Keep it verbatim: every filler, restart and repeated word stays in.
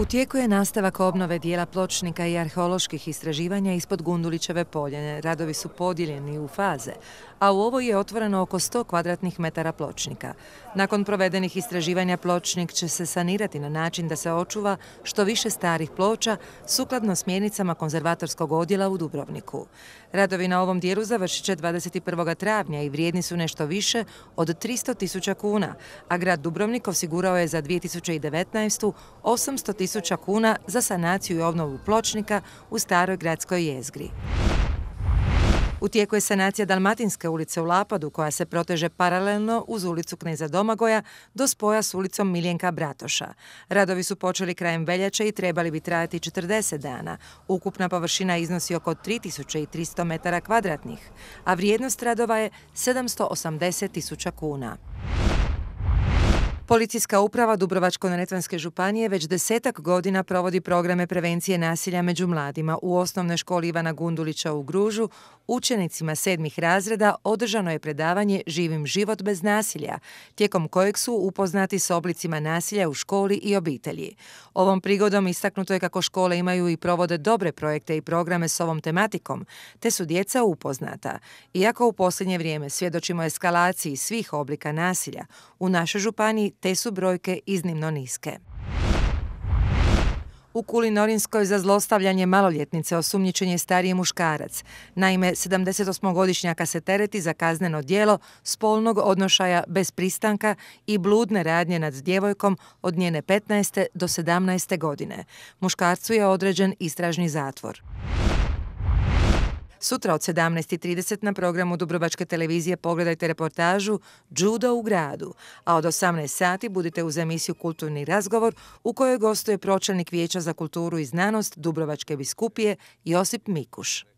U tijeku je nastavak obnove dijela pločnika i arheoloških istraživanja ispod Gundulićeve poljane. Radovi su podijeljeni u faze, a u ovoj je otvoreno oko sto kvadratnih metara pločnika. Nakon provedenih istraživanja pločnik će se sanirati na način da se očuva što više starih ploča sukladno smjernicama konzervatorskog odjela u Dubrovniku. Radovi na ovom dijelu završit će dvadeset prvog travnja i vrijedni su nešto više od tristo tisuća kuna, a grad Dubrovnik osigurao je za dvije tisuće devetnaestu. osamsto tisuća kuna za sanaciju i obnovu pločnika u staroj gradskoj jezgri. U tijeku je sanacija Dalmatinske ulice u Lapadu, koja se proteže paralelno uz ulicu Kneza Domagoja do spoja s ulicom Miljenka Bratoša. Radovi su počeli krajem veljače i trebali bi trajati četrdeset dana. Ukupna površina iznosi oko tri tisuće tristo metara kvadratnih, a vrijednost radova je sedamsto osamdeset tisuća kuna. Policijska uprava Dubrovačko-neretvanske županije već desetak godina provodi programe prevencije nasilja među mladima. U osnovnoj školi Ivana Gundulića u Gružu učenicima sedmih razreda održano je predavanje Živim život bez nasilja, tijekom kojeg su upoznati s oblicima nasilja u školi i obitelji. Ovom prigodom istaknuto je kako škole imaju i provode dobre projekte i programe s ovom tematikom, te su djeca upoznata. Iako u posljednje vrijeme svjedočimo eskalaciji svih oblika nasilja, u našoj županiji te su brojke iznimno niske. U Kuli Norinskoj za zlostavljanje maloljetnice osumnjičen je stariji muškarac. Naime, sedamdesetosmogodišnjaka se tereti za kazneno djelo spolnog odnošaja bez pristanka i bludne radnje nad djevojkom od njene petnaeste do sedamnaeste godine. Muškarcu je određen istražni zatvor. Sutra od sedamnaest i trideset na programu Dubrovačke televizije pogledajte reportažu Judo u gradu, a od osamnaest sati budite uz emisiju Kulturni razgovor u kojoj gostuje pročelnik Vijeća za kulturu i znanost Dubrovačke biskupije Josip Mikuš.